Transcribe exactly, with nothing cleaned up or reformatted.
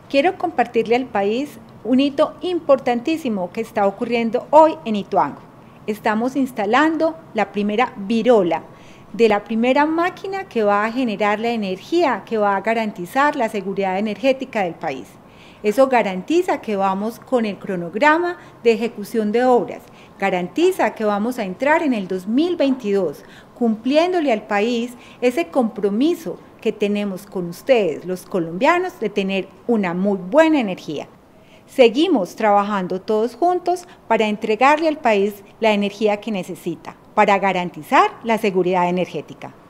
Quiero compartirle al país un hito importantísimo que está ocurriendo hoy en Ituango. Estamos instalando la primera virola de la primera máquina que va a generar la energía que va a garantizar la seguridad energética del país. Eso garantiza que vamos con el cronograma de ejecución de obras, garantiza que vamos a entrar en el dos mil veintidós cumpliéndole al país ese compromiso que tenemos con ustedes, los colombianos, de tener una muy buena energía. Seguimos trabajando todos juntos para entregarle al país la energía que necesita, para garantizar la seguridad energética.